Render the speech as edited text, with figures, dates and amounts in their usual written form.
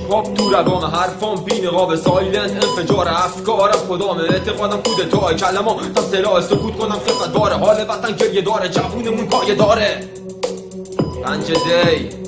خواب تو روام حرفام بی نقاب سایلنت انفجار افکار از خدام اعتقادم کودتای کلمام تا سلاح سکوت کنم خفت باره حال وطن گریه داره جوونمون پایه داره 5 دی